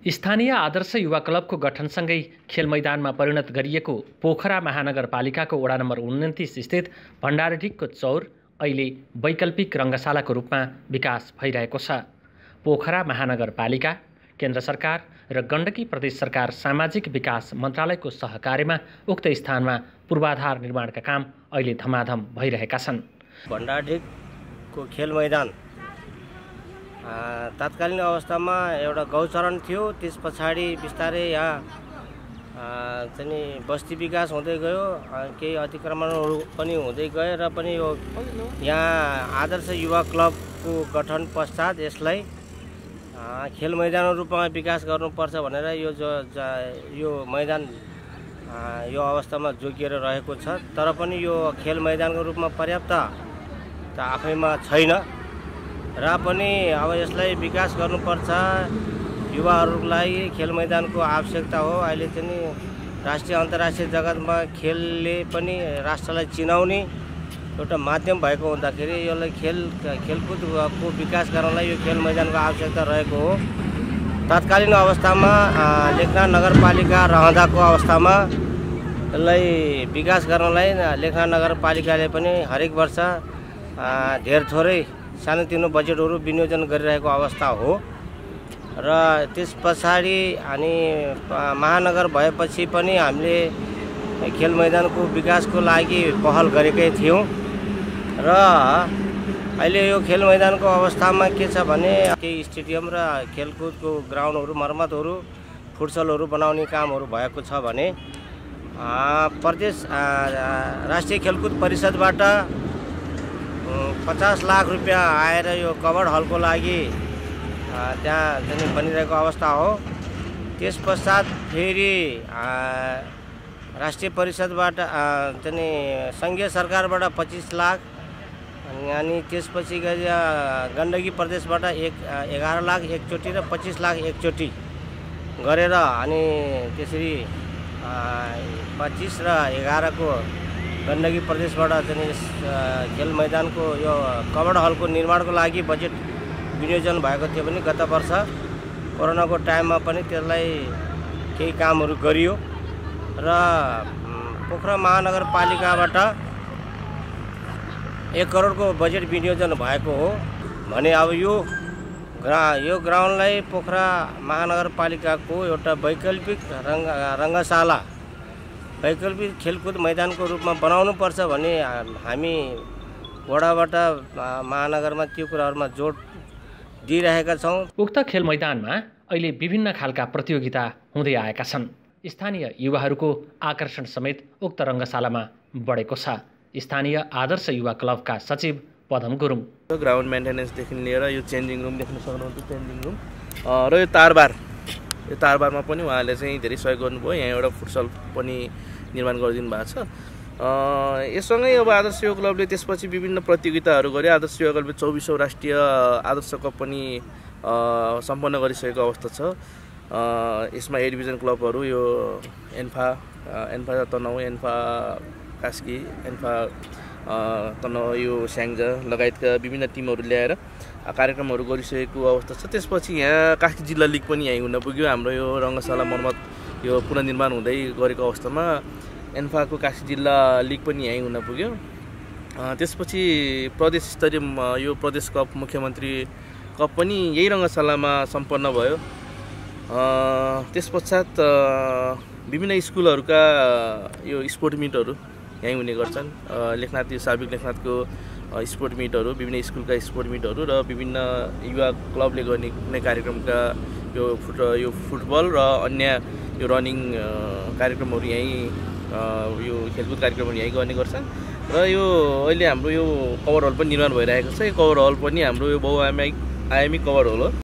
स्थानीय आदर्श युवा क्लबको गठनसँगै खेल मैदानमा परिणत गरिएको पोखरा महानगरपालिकाको वडा नम्बर 29 स्थित भण्डारढिकको चौर अहिले वैकल्पिक रङ्गशालाको रूपमा विकास भइरहेको छ। पोखरा महानगरपालिका, केन्द्र सरकार र गण्डकी प्रदेश सरकार सामाजिक विकास मन्त्रालयको सहकार्यमा उक्त स्थानमा पूर्वाधार निर्माणका काम अहिले धमाधम भइरहेका छन्। भण्डारढिकको खेल मैदान तत्कालीन अवस्थामा एउटा गौचरण थियो। त्यस पछाडि बिस्तारै यहाँ चाहिँ बस्ती विकास हुँदै गयो, केही अतिक्रमणहरू पनि हुँदै गए र पनि यो यहाँ आदर्श युवा क्लबको गठन पश्चात यसलाई खेल मैदान रूपमा विकास गर्नुपर्छ भनेर यो मैदान यो अवस्थामा जोगिएर रहेको छ। तर पनि यो खेल मैदानको रूपमा पर्याप्त त आफैमा छैन र पनि अब यसलाई विकास गर्नुपर्छ। युवाहरूलाई खेल मैदानको आवश्यकता हो। अहिले चाहिँ राष्ट्रिय अन्तर्राष्ट्रिय जगतमा खेलले पनि राष्ट्रलाई चिनाउने एउटा माध्यम भएको हुँदाखेरि यसलाई खेलकुदको विकास गर्नलाई यो खेल मैदानको आवश्यकता रहेको हो। तत्कालीन अवस्थामा लेखनाथ नगरपालिका रहँदाको अवस्थामा यसलाई विकास गर्नलाई लेखनाथ नगरपालिकाले पनि हरेक वर्ष धेर थोरै सानोतिनो बजेटहरू विनियोजन गरिरहेको अवस्था हो र त्यस पछाडि अनि महानगर भएपछि पनि हामीले खेल मैदानको विकासको लागि पहल गरेकै थियौँ र अहिले यो खेल मैदानको अवस्थामा के छ भने केही स्टेडियम र खेलकुदको ग्राउन्डहरू मर्मतहरू फुटसलहरू बनाउने कामहरू भएको छ भने प्रदेश राष्ट्रिय खेलकुद परिषदबाट 50 लाख रुपियाँ आएर यो कभर्ड हलको लागि त्यहाँ चाहिँ बनिरहेको अवस्था हो। त्यस पश्चात फेरि राष्ट्रिय परिषदबाट चाहिँ सङ्घीय सरकारबाट 25 लाख अनि त्यसपछि गण्डकी प्रदेशबाट 11 लाख एकचोटि र 25 लाख एकचोटि गरेर अनि त्यसरी 25 र 11 को गण्डकी प्रदेशबाट चाहिँ खेल मैदानको यो कभर्ड हलको निर्माणको लागि बजेट विनियोजन भएको थियो भने गत वर्ष कोरोनाको टाइममा पनि त्यसलाई केही कामहरू गरियो र पोखरा महानगरपालिकाबाट 1 करोडको बजेट विनियोजन भएको हो भने अब यो ग्राउन्डलाई पोखरा महानगरपालिकाको एउटा वैकल्पिक रङ्गशाला वैकल्पिक खेलकुद मैदानको रूपमा बनाउनुपर्छ भने हामी वडाबाट महानगरमा त्यो कुराहरूमा जोड दिइरहेका छौँ। उक्त खेल मैदानमा अहिले विभिन्न खालका प्रतियोगिता हुँदै आएका छन्। स्थानीय युवाहरूको आकर्षण समेत उक्त रङ्गशालामा बढेको छ। स्थानीय आदर्श युवा क्लबका सचिव पदम गुरुङ ग्राउन्ड मेन्टेनेन्सदेखि लिएर यो चेन्जिङ रुम देख्न सक्नुहुन्छ, चेन्जिङ रुम र यो तारबारमा पनि उहाँले चाहिँ धेरै सहयोग गर्नुभयो। यहाँ एउटा फुटसल पनि निर्माण गरिदिनु भएको छ। यससँगै अब आदर्श युवा क्लबले त्यसपछि विभिन्न प्रतियोगिताहरू गरे। आदर्श युवा क्लबले 24औं राष्ट्रिय आदर्श कप पनि सम्पन्न गरिसकेको अवस्था छ। यसमा ए डिभिजन क्लबहरू यो एन्फा तनहुँ, एन्फा कास्की, एन्फा तनहुँ, यो स्याङ्जा लगायतका विभिन्न टिमहरू ल्याएर कार्यक्रमहरू गरिसकेको अवस्था छ। त्यसपछि यहाँ कास्की जिल्ला लिग पनि यहीँ हुन पुग्यो। हाम्रो यो रङ्गशाला मर्मत यो पुनर्निर्माण हुँदै गरेको अवस्थामा एन्फाको कास्की जिल्ला लिग पनि यहीँ हुन पुग्यो। त्यसपछि प्रदेश स्तरीय यो प्रदेश कप मुख्यमन्त्री कप पनि यही रङ्गशालामा सम्पन्न भयो। त्यस पश्चात विभिन्न स्कुलहरूका यो स्पोर्ट मिटहरू यहीँ हुने गर्छन्। साबिक लेखनाथको स्पोर्ट मिटहरू, विभिन्न स्कुलका स्पोर्ट मिटहरू र विभिन्न युवा क्लबले गर्ने कुनै कार्यक्रमका यो फुटबल र अन्य यो रनिङ कार्यक्रमहरू यहीँ यो खेलकुद कार्यक्रमहरू यहीँ गर्ने गर्छन्। र यो अहिले हाम्रो यो कभर हल पनि निर्माण भइरहेको छ। यो कभर हल पनि हाम्रो यो बहुआयामी कभर हल हो।